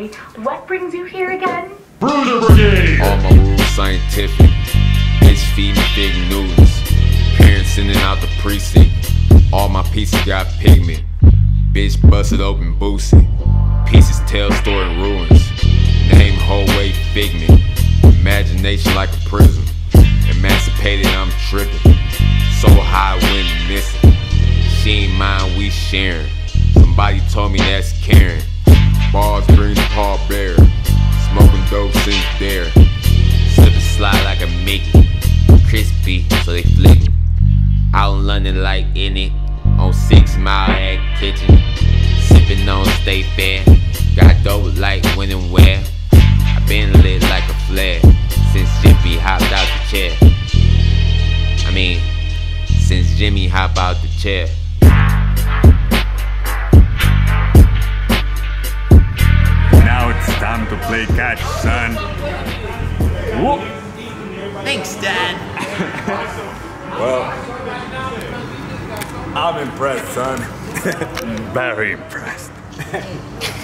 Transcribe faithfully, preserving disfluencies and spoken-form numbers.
sorry. What brings you here again? Bruiser Brigade! All my rules scientific. Bitch feed me big noodles. Parents sending out the precinct. All my pieces got pigment. Bitch busted open Boosie. Pieces tell story in ruins. Name whole way figment. Imagination like a prism. Emancipated, I'm tripping. So high when missing. She ain't mine, we sharing. Somebody told me that's Karen. Bars bring the Paul Bear. Smoking dope since there. Slip and slide like a Mickey. Crispy, so they flick me. Out in London like in it. On Six Mile at Kitchen. Sipping on Stay Fair. Got dope like when and where. I been lit like a flare. Since Jimmy hopped out the chair. I mean, since Jimmy hopped out the chair. Now it's time to play catch, son. Whoop. Thanks, Dad. Well, I'm impressed, son. Very impressed.